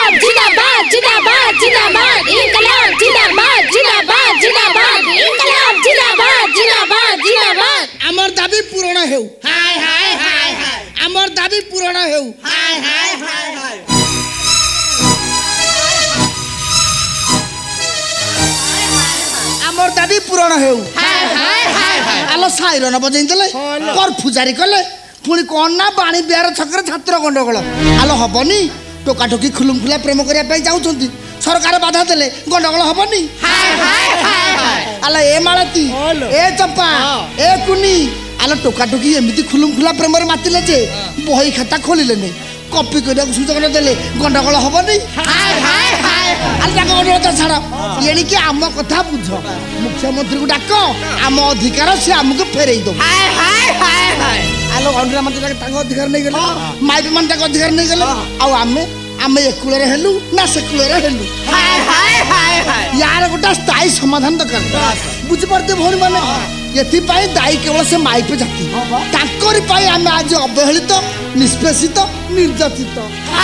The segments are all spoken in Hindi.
इनकलाब जिंदाबाद जिंदाबाद जिंदाबाद इनकलाब जिंदाबाद जिंदाबाद जिंदाबाद इनकलाब जिंदाबाद जिंदाबाद जिंदाबाद आमर दाबी पूर्ण हेउ हाय हाय हाय हाय आमर दाबी पूर्ण हेउ हाय हाय हाय हाय आमर दाबी पूर्ण हेउ हाय हाय हाय हाय आलो साइरन बजै देले कर फुजारी कले पुणी कौन ना बाणी बिहार छकरे छात्र गंडगोल आलो हबनी टोका टोकी खुलुम खुला प्रेम करने जाऊँगी सरकार बाधा देले गंडगोल हबनी आलो ए मालती ए चंपा ए कुनी आलो टोका टोकी एमती खुलुम खुला प्रेम मातिले जे बही खाता खोलिले नहीं कॉपी करने सुजोग न देले गंडगोल हबनी अनुरोध छाड़ ये कि आम कथा बुझ मुख्यमंत्री को डाक आम अधिकार से आमको फेरई दो आलो अंडरा मंत्री अधिकार नहीं गले माइप मान अधिकार नहीं गले आमे एकूल हेलु ना सेकूल हेलु यार गोटा स्थायी समाधान दरकार बुझिपारते भौणी मैंने ये दायी केवल से माइप जाति आम आज अवहेलित निष्पेषित निर्यातित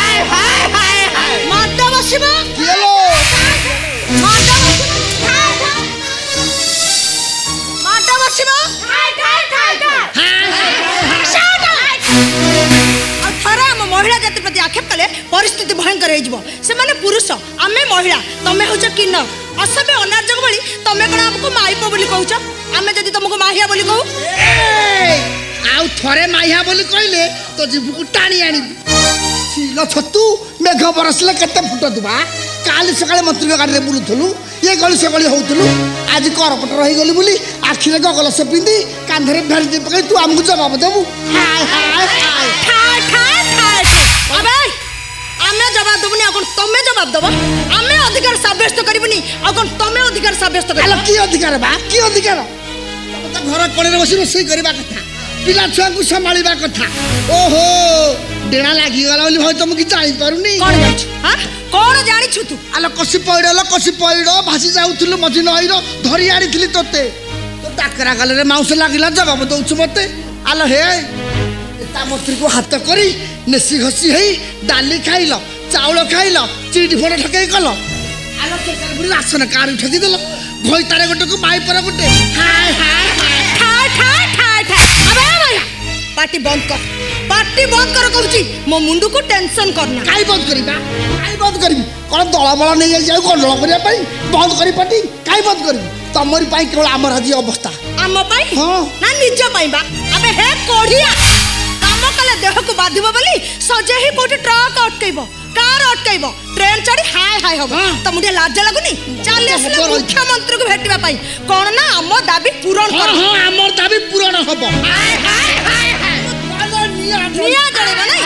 महिला जाति प्रति आक्षेप कले परिस्थिति भयंकर से माने पुरुष आमे महिला तमे होच किन्नर असभ्य अनार्जक भली तमे कोन हमको माइप बोली कहउछ आमे जदी तुमको माहिया बोली कहू आउ थरे माहिया बोली कहले तो जीवको टाणी आनी सीलो छतु मेघ बरसले केते फुट दुबा काली सकाळे मंत्री गाड़ी रे बुलुथलु ये गली से गली होउथलु आज करपट रही गली बोली आखिरे गगल से पिंदी कांधरे भेड़ पकई तू हमको जवाब देबू हाय हाय हाय अबे आमे जवाब दबनी अकोन तमे जवाब दबो आमे अधिकार साब्यस्त करबनी अकोन तमे अधिकार साब्यस्त कर की अधिकार बा की अधिकार तब तो घर कोणे बसी रोसई करबा कथा पिला छुआ को संभाळीबा कथा ओहो डेणा लागी गला बोली होय तुम की जानि पारुनी कोन जाछ हां कोन जानि छु तू आलो कसी पइडो भासी जाउथलु मझी नइरो धरि आड़ीथली तोते तो डाकरा गले रे माउस लागिला जवाब दउछु मते आलो हे ता मंत्री को हाथ करी नेसी घसी हेई डाली खाइल चाउल खाइल चिट फोड़ ठकई कल आलो सरकार बुरी राशन कार्ड ठकी देल भई तारे गोटे को माई पर गोटे हाय हाय हाय ठाय ठाय ठाय अबे भैया पार्टी बंद कर कहूची मो मुंडू को टेंशन करना काई बंद करबी कोन दला बला नै जाय गंडल करिया पई बंद करी पार्टी काई बंद करबी तमरी पई केवल हमर हजी अवस्था हम पई हां ना निज पई बा अबे हे कोढ़िया कले देह को बाधिबो बोली सजे ही कोठी ट्रक अटकैबो कार अटकैबो ट्रेन चढ़ी हाय हाय होबो त मुडे लाज लागुनी चल असले मुख्यमंत्री को भेटिबा पाई कोन ना हम दाबी पूरण कर हां हमर दाबी पूरण होबो हाय हाय हाय हाय बोलो निया जळेबा नै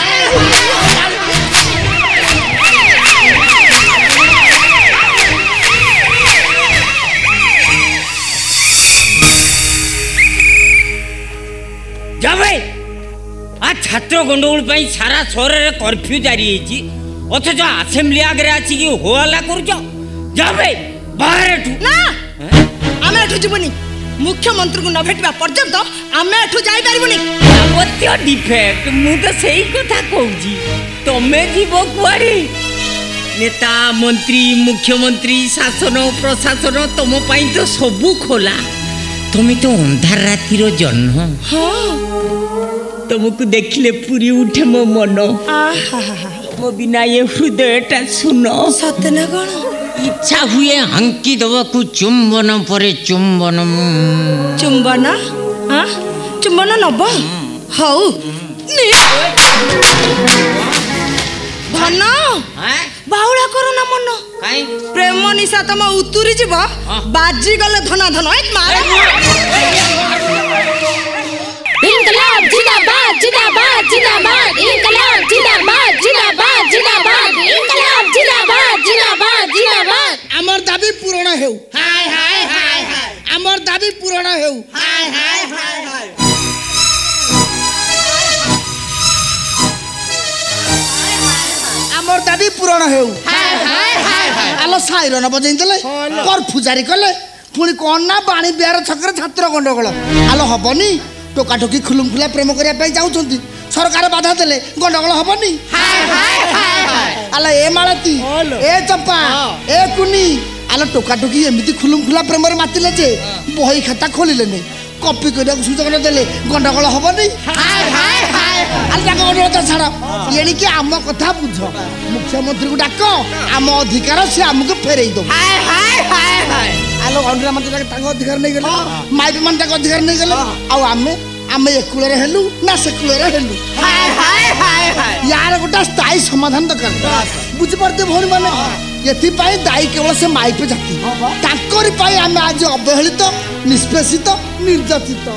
जावे आ छात्र गंडगोल सारा शहर रे कर्फ्यू जारी है अथच असेंबली आगे आसिक होला कर बाहर ना आमे एठु जीवनी मुख्यमंत्री को न भेटवा पर्यंत आमे एठु जाई परबुनी अवत्य डिफेक्ट मु तो सही कथा कहूजी तमे जीव कुआरी नेता मंत्री मुख्यमंत्री शासन प्रशासन तुम पाई तो सबू खोला तुम्हें तो अंधार रातिर जन्म तुमको देखले पूरी उठे मो मन मो बिना ये हृदयटा सुनो सतना कौन इच्छा हुए हंकी दबा चुंबन परे चुंबन चुंबन हाँ चुंबन नब हऊ धन बाउला करो ना मन प्रेम निशा तुम उतुरी जीव बाजी गले धना धन इनकलाब जिंदाबाद जिंदाबाद जिंदाबाद इनकलाब जिंदाबाद जिंदाबाद जिंदाबाद इनकलाब जिंदाबाद जिंदाबाद जिंदाबाद आमर दाबी पूर्ण हेउ हाय हाय हाय हाय आमर दाबी पूर्ण हेउ हाय हाय हाय हाय आमर दाबी पूर्ण हेउ हाय हाय हाय हाय आलो साइरन बजै देले कर फुजारी कले पुणी कौन ना बाणी बिहार छकरे छात्र गंडगोल आलो हबनी टोका टोकी खुलुम खुला प्रेम करने जाऊँगी सरकार बाधा देले गंडगोल हबनी हाय हाय हाय आला ए मालती ए चंपा ए कुनी आला टोका टोकी एमती खुलुम खुला प्रेम मातिले जे बही खाता खोलिले नहीं कॉपी करिया सुजोग न देले गंडगोल हबो नहीं आला अनुरोध छाड़ ये कि आम कथा बुझ मुख्यमंत्री को डाक आम अधिकार से आमको फेरई दो आलो गंडरा मंत्री अधिकार नहीं गले माइप मन अधिकार नहीं गले आमे एकूल हेलु ना सेकूल हेलु यार गोटा स्थायी समाधान दरकार बुझिपारते भौणी मैंने ये दायी केवल से माइप जाति आम आज अवहेलित निष्पेषित निर्यातित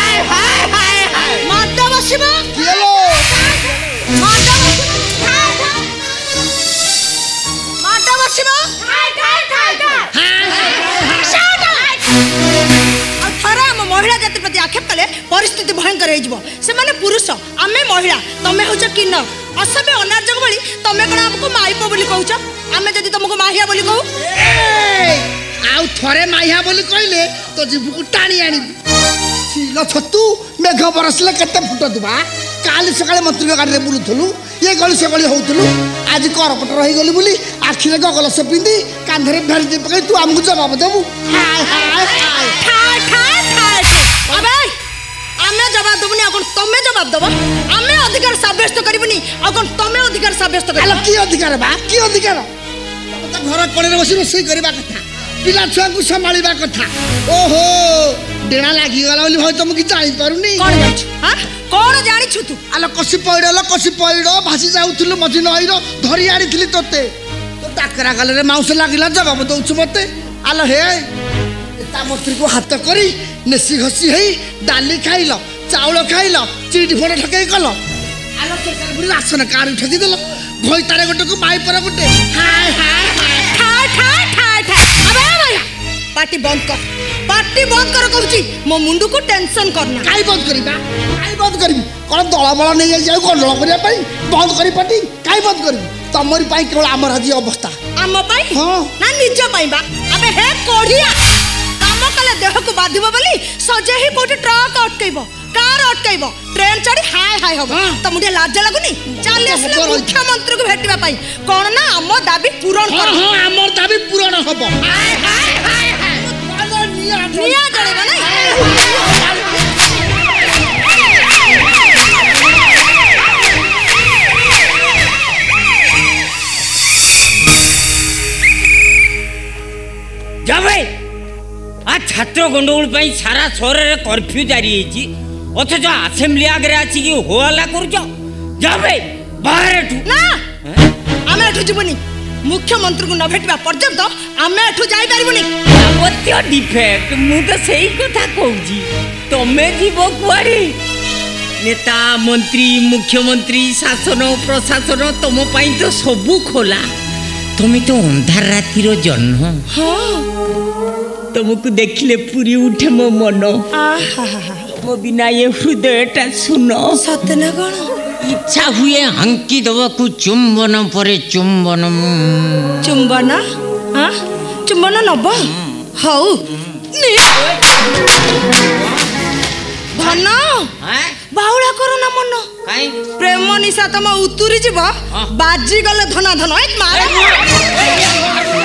महिला जाति प्रति आक्षेप कले परिस्थिति भयंकर से माने पुरुष आमे महिला तमे होच किन्नर असभ्य अनार्जक भली तमे कोन हमको माइपो बोली कहउछ आमे जदी तुमको माहिया बोली कहू आउ थरे माहिया बोली कहले तो जीव को टाणी आनी सीलो छतु मेघ बरसले केते फुट दुबा काली सकाळे मंत्री गाड़ी रे बुलुथलु ये गली से गली होउथलु आज करपट रही गली बोली आखिरे गगल से पिंदी कांधरे भेड़ी पकई तू हमको जवाब देबू हाय हाय हाय अबे आमे जवाब दबनी अकोन तमे जवाब दबो आमे अधिकार साब्यस्त करबनी अकोन तमे अधिकार साब्यस्त कर आलो की अधिकार बा की अधिकार त घर कोणे रे बसी रोसई करबा कथा पिला छुआ को संभाळीबा कथा ओहो डेणा लागी गला बोली होय तुम की जानि पारुनी कोन जाछ हां कोन जानि छु तू आलो कसी पइडो भासी जाउथलु मझी नईरो धरी आड़ीथली तोते तो डाकरा गले रे माउस लागिला जवाब दउछु मते आलो हे ता मंत्री को हाथ करी नेसी घसी हेई डाली खाइल चाउल खाइल चिट फोड़ ठकई कल आलो सरकार बुरी राशन कार्ड ठकी देल भई तारे गोटे को माई पर गोटे हाय हाय हाय ठाय ठाय ठाय अबे भैया पार्टी बंद कर कहूची मो मुंडू को टेंशन करना काई बंद करी कोन दला बला नहीं जाई गंडल करिया पई बंद करी पार्टी काई बंद करी तमरी पई केवल हमर आज अवस्था हम पई हां ना निज पई बा अबे हे कोढ़िया काम कले देह को बाधिबो बोली सजे ही कोठी ट्रक अटकैबो कार अटकैबो ट्रेन चढ़ी हाय हाय हो त मुडे लाज लागुनी चल असले मुख्यमंत्री को भेटिबा पई कोन ना हम दाबी पूरण कर हां हमर दाबी पूरण होबो हाय हाय हाय हाय निया जळेगा नहीं जावे आ छात्र गंडगोल पई सारा शहर रे कर्फ्यू जारी हेची अथच असेंबली आगे आछि कि होहल्ला करूछ जावे बाहर एठू ना आमे एठू जीवनी मुख्यमंत्री को न भेटबा पर्यंत आमे एठू जाई परबुनी अत्य डिफेक्ट मु तो सही कथा कहूची तमे जीवो कुआरी नेता मंत्री मुख्यमंत्री शासन प्रशासन तुम पाई तो सबू खोला तुम्हें तो अंधार रातिर जन्म हाँ तुमको देखले पूरी उठे मो मन मो बिना ये हृदयटा सुनो सतना कौन इच्छा हुए हंकी दबकु चुंबन परे चुंबन हाँ चुंबन नब हौ धन बाउला करो ना मन प्रेम निशा तम उतुरी जीव बाजी गले धना धन मार